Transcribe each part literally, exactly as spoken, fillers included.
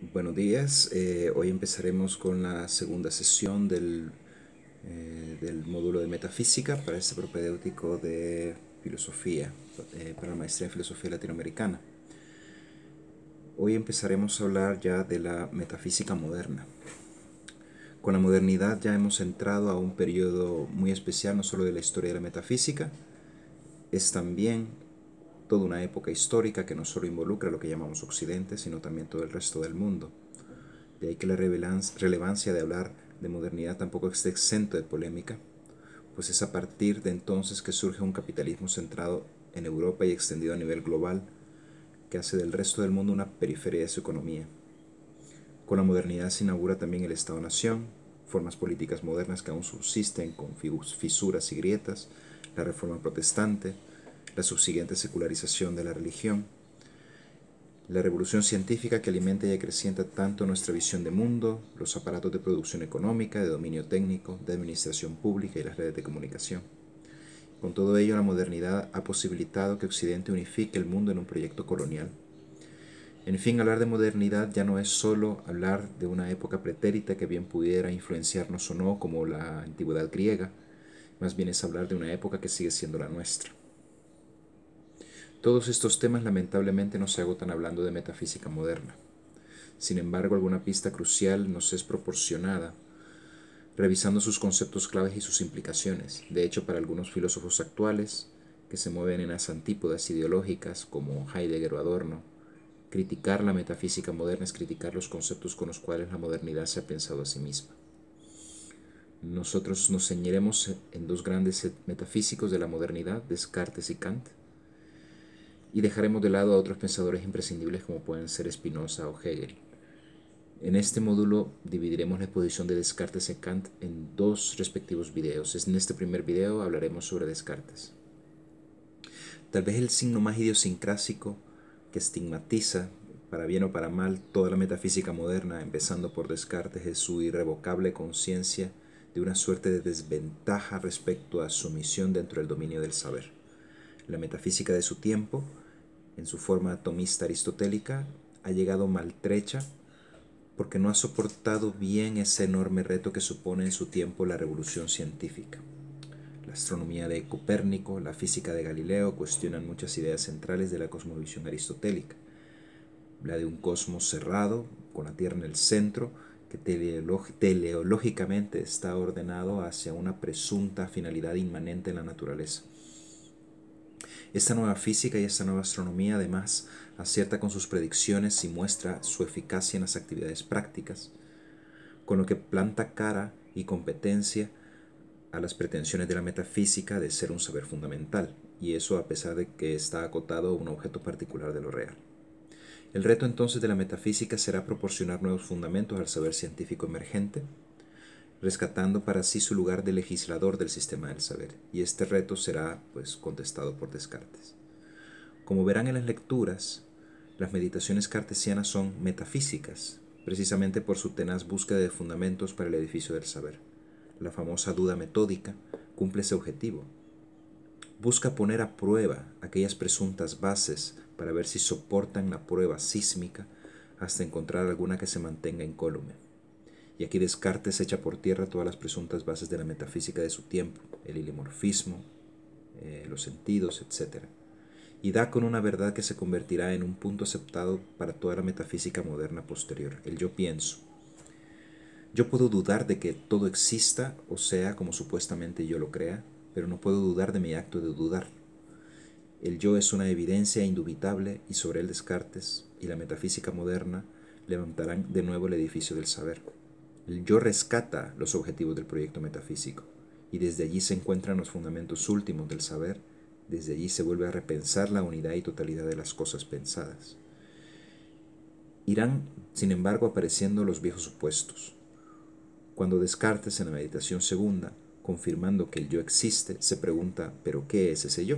Buenos días, eh, hoy empezaremos con la segunda sesión del, eh, del módulo de metafísica para este propedéutico de filosofía, eh, para la maestría en filosofía latinoamericana. Hoy empezaremos a hablar ya de la metafísica moderna. Con la modernidad ya hemos entrado a un periodo muy especial, no solo de la historia de la metafísica, es también toda una época histórica que no solo involucra lo que llamamos Occidente, sino también todo el resto del mundo. De ahí que la relevancia de hablar de modernidad tampoco esté exento de polémica, pues es a partir de entonces que surge un capitalismo centrado en Europa y extendido a nivel global, que hace del resto del mundo una periferia de su economía. Con la modernidad se inaugura también el Estado-Nación, formas políticas modernas que aún subsisten con fisuras y grietas, la reforma protestante, la subsiguiente secularización de la religión, la revolución científica que alimenta y acrecienta tanto nuestra visión de mundo, los aparatos de producción económica, de dominio técnico, de administración pública y las redes de comunicación. Con todo ello, la modernidad ha posibilitado que Occidente unifique el mundo en un proyecto colonial. En fin, hablar de modernidad ya no es solo hablar de una época pretérita que bien pudiera influenciarnos o no, como la antigüedad griega, más bien es hablar de una época que sigue siendo la nuestra. Todos estos temas lamentablemente no se agotan hablando de metafísica moderna. Sin embargo, alguna pista crucial nos es proporcionada revisando sus conceptos claves y sus implicaciones. De hecho, para algunos filósofos actuales, que se mueven en las antípodas ideológicas como Heidegger o Adorno, criticar la metafísica moderna es criticar los conceptos con los cuales la modernidad se ha pensado a sí misma. Nosotros nos ceñiremos en dos grandes metafísicos de la modernidad, Descartes y Kant, y dejaremos de lado a otros pensadores imprescindibles como pueden ser Spinoza o Hegel. En este módulo dividiremos la exposición de Descartes y Kant en dos respectivos videos. En este primer video hablaremos sobre Descartes. Tal vez el signo más idiosincrásico que estigmatiza, para bien o para mal, toda la metafísica moderna, empezando por Descartes, es su irrevocable conciencia de una suerte de desventaja respecto a su misión dentro del dominio del saber. La metafísica de su tiempo, en su forma atomista aristotélica, ha llegado maltrecha porque no ha soportado bien ese enorme reto que supone en su tiempo la revolución científica. La astronomía de Copérnico, la física de Galileo cuestionan muchas ideas centrales de la cosmovisión aristotélica. La de un cosmos cerrado, con la Tierra en el centro, que teleológicamente está ordenado hacia una presunta finalidad inmanente en la naturaleza. Esta nueva física y esta nueva astronomía además acierta con sus predicciones y muestra su eficacia en las actividades prácticas, con lo que planta cara y competencia a las pretensiones de la metafísica de ser un saber fundamental, y eso a pesar de que está acotado a un objeto particular de lo real. El reto entonces de la metafísica será proporcionar nuevos fundamentos al saber científico emergente, rescatando para sí su lugar de legislador del sistema del saber, y este reto será pues contestado por Descartes. Como verán en las lecturas, las meditaciones cartesianas son metafísicas, precisamente por su tenaz búsqueda de fundamentos para el edificio del saber. La famosa duda metódica cumple ese objetivo. Busca poner a prueba aquellas presuntas bases para ver si soportan la prueba sísmica hasta encontrar alguna que se mantenga incólume. Y aquí Descartes echa por tierra todas las presuntas bases de la metafísica de su tiempo, el ilimorfismo, eh, los sentidos, etcétera. Y da con una verdad que se convertirá en un punto aceptado para toda la metafísica moderna posterior, el yo pienso. Yo puedo dudar de que todo exista o sea como supuestamente yo lo crea, pero no puedo dudar de mi acto de dudar. El yo es una evidencia indubitable y sobre él Descartes y la metafísica moderna levantarán de nuevo el edificio del saber. El yo rescata los objetivos del proyecto metafísico y desde allí se encuentran los fundamentos últimos del saber, desde allí se vuelve a repensar la unidad y totalidad de las cosas pensadas. Irán, sin embargo, apareciendo los viejos supuestos. Cuando Descartes en la meditación segunda, confirmando que el yo existe, se pregunta, ¿pero qué es ese yo?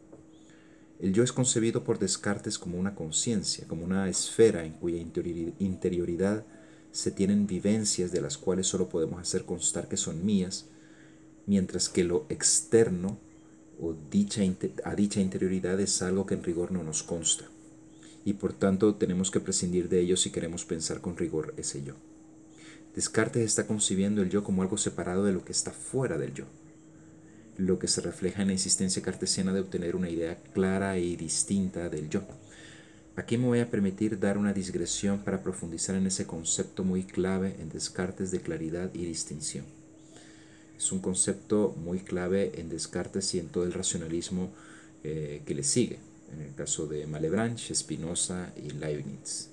El yo es concebido por Descartes como una conciencia, como una esfera en cuya interioridad se tienen vivencias de las cuales solo podemos hacer constar que son mías, mientras que lo externo o dicha, a dicha interioridad es algo que en rigor no nos consta. y por tanto tenemos que prescindir de ellos si queremos pensar con rigor ese yo. Descartes está concibiendo el yo como algo separado de lo que está fuera del yo, lo que se refleja en la insistencia cartesiana de obtener una idea clara y distinta del yo. Aquí me voy a permitir dar una digresión para profundizar en ese concepto muy clave en Descartes de claridad y distinción. Es un concepto muy clave en Descartes y en todo el racionalismo eh, que le sigue, en el caso de Malebranche, Spinoza y Leibniz.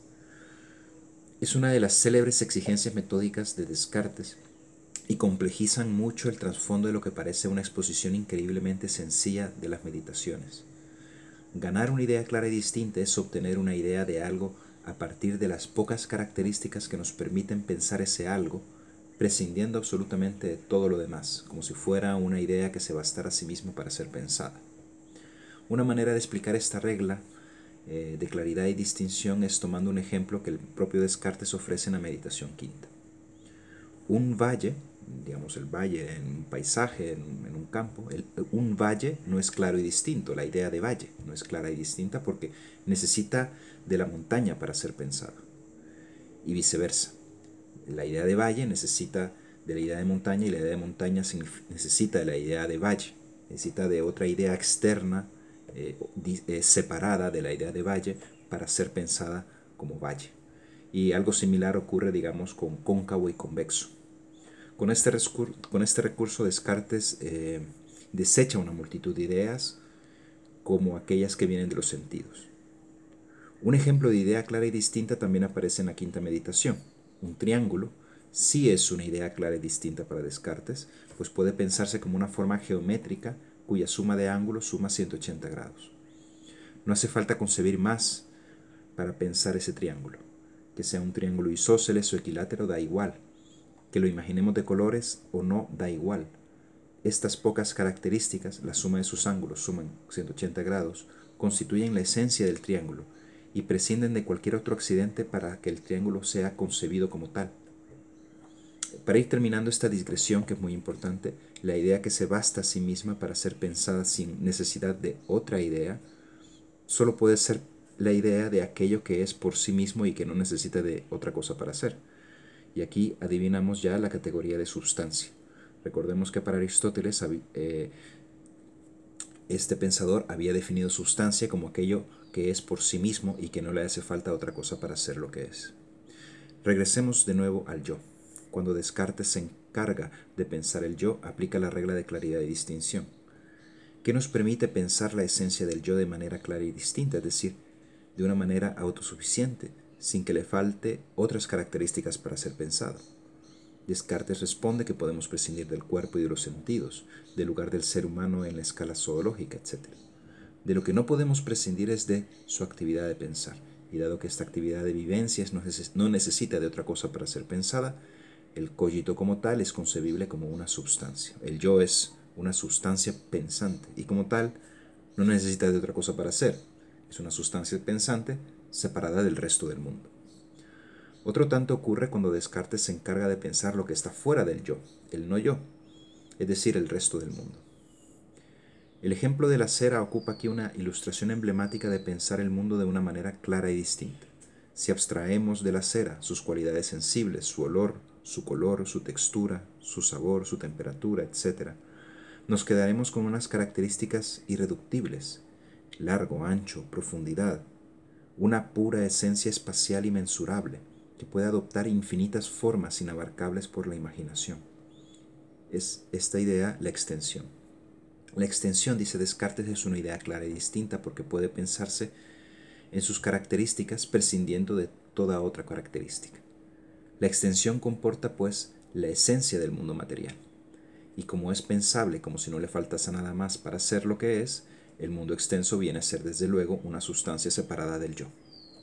Es una de las célebres exigencias metódicas de Descartes y complejizan mucho el trasfondo de lo que parece una exposición increíblemente sencilla de las meditaciones. Ganar una idea clara y distinta es obtener una idea de algo a partir de las pocas características que nos permiten pensar ese algo, prescindiendo absolutamente de todo lo demás, como si fuera una idea que se bastara a sí misma para ser pensada. Una manera de explicar esta regla eh, de claridad y distinción es tomando un ejemplo que el propio Descartes ofrece en la meditación quinta. Un valle, digamos el valle en un paisaje, en, en un campo, el, un valle no es claro y distinto, la idea de valle no es clara y distinta porque necesita de la montaña para ser pensado, y viceversa. La idea de valle necesita de la idea de montaña y la idea de montaña necesita de la idea de valle, necesita de otra idea externa eh, eh, separada de la idea de valle para ser pensada como valle. Y algo similar ocurre, digamos, con cóncavo y convexo. Con este, con este recurso Descartes eh, desecha una multitud de ideas como aquellas que vienen de los sentidos. Un ejemplo de idea clara y distinta también aparece en la quinta meditación. Un triángulo sí es una idea clara y distinta para Descartes, pues puede pensarse como una forma geométrica cuya suma de ángulos suma ciento ochenta grados. No hace falta concebir más para pensar ese triángulo. Que sea un triángulo isósceles o equilátero da igual. Que lo imaginemos de colores o no da igual. Estas pocas características, la suma de sus ángulos suman ciento ochenta grados, constituyen la esencia del triángulo y prescinden de cualquier otro accidente para que el triángulo sea concebido como tal. Para ir terminando esta digresión, que es muy importante, la idea que se basta a sí misma para ser pensada sin necesidad de otra idea, solo puede ser la idea de aquello que es por sí mismo y que no necesita de otra cosa para ser. Y aquí adivinamos ya la categoría de substancia. Recordemos que para Aristóteles eh, este pensador había definido substancia como aquello que es por sí mismo y que no le hace falta otra cosa para ser lo que es. Regresemos de nuevo al yo. Cuando Descartes se encarga de pensar el yo, aplica la regla de claridad y distinción, que nos permite pensar la esencia del yo de manera clara y distinta, es decir, de una manera autosuficiente, sin que le falte otras características para ser pensado. Descartes responde que podemos prescindir del cuerpo y de los sentidos, del lugar del ser humano en la escala zoológica, etcétera. De lo que no podemos prescindir es de su actividad de pensar, y dado que esta actividad de vivencias no necesita de otra cosa para ser pensada, el cogito como tal es concebible como una substancia. El yo es una sustancia pensante, y como tal no necesita de otra cosa para ser. Es una sustancia pensante separada del resto del mundo. Otro tanto ocurre cuando Descartes se encarga de pensar lo que está fuera del yo, el no yo, es decir, el resto del mundo. El ejemplo de la cera ocupa aquí una ilustración emblemática de pensar el mundo de una manera clara y distinta. Si abstraemos de la cera sus cualidades sensibles, su olor, su color, su textura, su sabor, su temperatura, etcétera, nos quedaremos con unas características irreductibles: largo, ancho, profundidad, una pura esencia espacial inmensurable que puede adoptar infinitas formas inabarcables por la imaginación. Es esta idea la extensión. La extensión, dice Descartes, es una idea clara y distinta porque puede pensarse en sus características prescindiendo de toda otra característica. La extensión comporta, pues, la esencia del mundo material. Y como es pensable como si no le faltase nada más para ser lo que es, el mundo extenso viene a ser desde luego una sustancia separada del yo.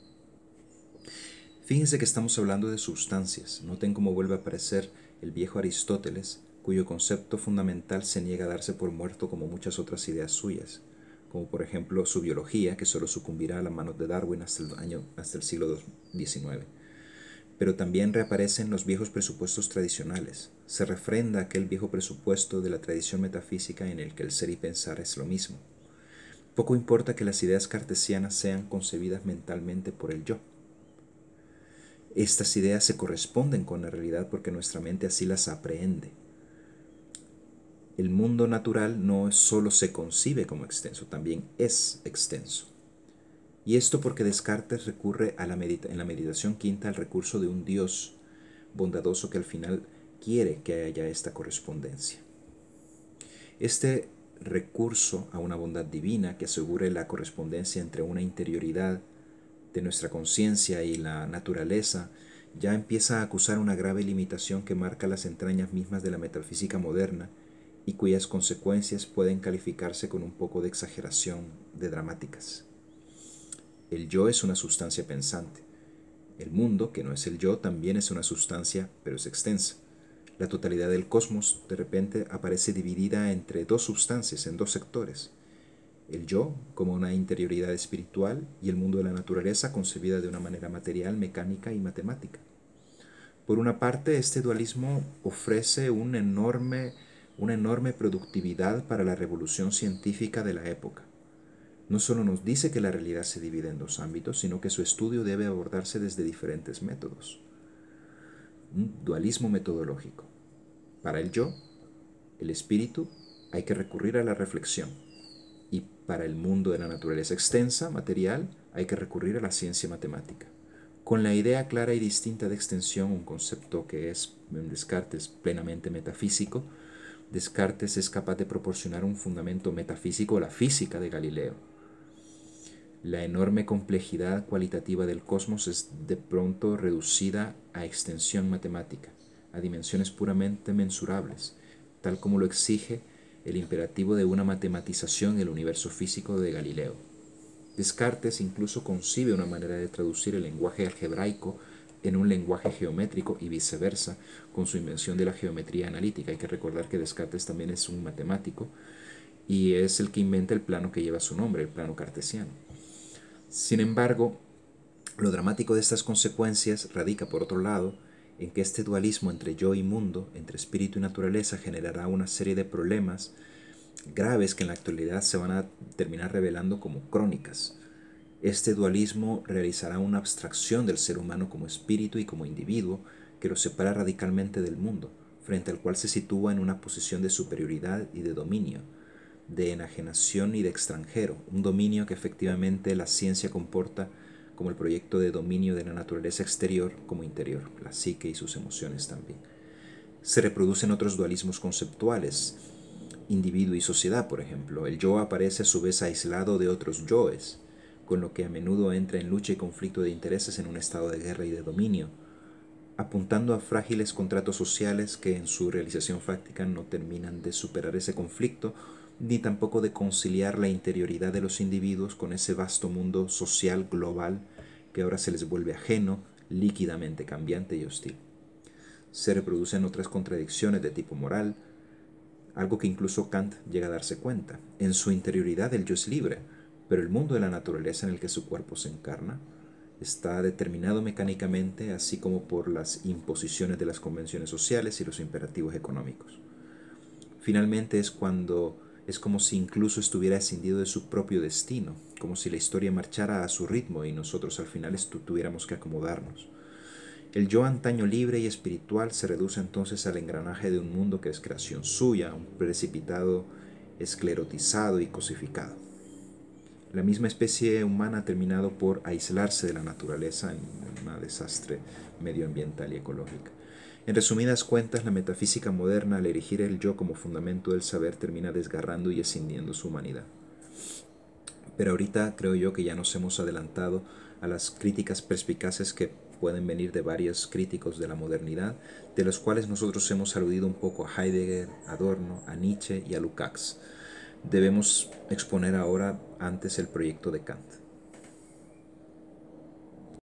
Fíjense que estamos hablando de sustancias. Noten cómo vuelve a aparecer el viejo Aristóteles, cuyo concepto fundamental se niega a darse por muerto como muchas otras ideas suyas, como por ejemplo su biología, que solo sucumbirá a las manos de Darwin hasta el, año, hasta el siglo diecinueve. Pero también reaparecen los viejos presupuestos tradicionales. Se refrenda aquel viejo presupuesto de la tradición metafísica en el que el ser y pensar es lo mismo. Poco importa que las ideas cartesianas sean concebidas mentalmente por el yo. Estas ideas se corresponden con la realidad porque nuestra mente así las aprehende. El mundo natural no solo se concibe como extenso, también es extenso. Y esto porque Descartes recurre a la medita- en la meditación quinta al recurso de un Dios bondadoso que al final quiere que haya esta correspondencia. Este recurso a una bondad divina que asegure la correspondencia entre una interioridad de nuestra conciencia y la naturaleza ya empieza a acusar una grave limitación que marca las entrañas mismas de la metafísica moderna y cuyas consecuencias pueden calificarse con un poco de exageración de dramáticas. El yo es una sustancia pensante. El mundo, que no es el yo, también es una sustancia, pero es extensa. La totalidad del cosmos de repente aparece dividida entre dos sustancias, en dos sectores. El yo como una interioridad espiritual y el mundo de la naturaleza concebida de una manera material, mecánica y matemática. Por una parte, este dualismo ofrece un enorme, una enorme productividad para la revolución científica de la época. No solo nos dice que la realidad se divide en dos ámbitos, sino que su estudio debe abordarse desde diferentes métodos. Un dualismo metodológico. Para el yo, el espíritu, hay que recurrir a la reflexión. Y para el mundo de la naturaleza extensa, material, hay que recurrir a la ciencia matemática. Con la idea clara y distinta de extensión, un concepto que es en Descartes plenamente metafísico, Descartes es capaz de proporcionar un fundamento metafísico a la física de Galileo. La enorme complejidad cualitativa del cosmos es de pronto reducida a extensión matemática, a dimensiones puramente mensurables, tal como lo exige el imperativo de una matematización del universo físico de Galileo. Descartes incluso concibe una manera de traducir el lenguaje algebraico en un lenguaje geométrico y viceversa, con su invención de la geometría analítica. Hay que recordar que Descartes también es un matemático y es el que inventa el plano que lleva su nombre, el plano cartesiano. Sin embargo, lo dramático de estas consecuencias radica, por otro lado, en que este dualismo entre yo y mundo, entre espíritu y naturaleza, generará una serie de problemas graves que en la actualidad se van a terminar revelando como crónicas. Este dualismo realizará una abstracción del ser humano como espíritu y como individuo que lo separa radicalmente del mundo, frente al cual se sitúa en una posición de superioridad y de dominio, de enajenación y de extranjero, un dominio que efectivamente la ciencia comporta como el proyecto de dominio de la naturaleza exterior como interior, la psique y sus emociones también. Se reproducen otros dualismos conceptuales, individuo y sociedad, por ejemplo. El yo aparece a su vez aislado de otros yoes, con lo que a menudo entra en lucha y conflicto de intereses en un estado de guerra y de dominio, apuntando a frágiles contratos sociales que en su realización fáctica no terminan de superar ese conflicto, ni tampoco de conciliar la interioridad de los individuos con ese vasto mundo social global que ahora se les vuelve ajeno, líquidamente cambiante y hostil. Se reproducen otras contradicciones de tipo moral, algo que incluso Kant llega a darse cuenta. En su interioridad el yo es libre, pero el mundo de la naturaleza en el que su cuerpo se encarna está determinado mecánicamente, así como por las imposiciones de las convenciones sociales y los imperativos económicos. Finalmente es cuando es como si incluso estuviera escindido de su propio destino, como si la historia marchara a su ritmo y nosotros al final tuviéramos que acomodarnos. El yo antaño libre y espiritual se reduce entonces al engranaje de un mundo que es creación suya, un precipitado esclerotizado y cosificado. La misma especie humana ha terminado por aislarse de la naturaleza en un desastre medioambiental y ecológico. En resumidas cuentas, la metafísica moderna, al erigir el yo como fundamento del saber, termina desgarrando y escindiendo su humanidad. Pero ahorita creo yo que ya nos hemos adelantado a las críticas perspicaces que pueden venir de varios críticos de la modernidad, de los cuales nosotros hemos aludido un poco a Heidegger, a Adorno, a Nietzsche y a Lukács. Debemos exponer ahora antes el proyecto de Kant.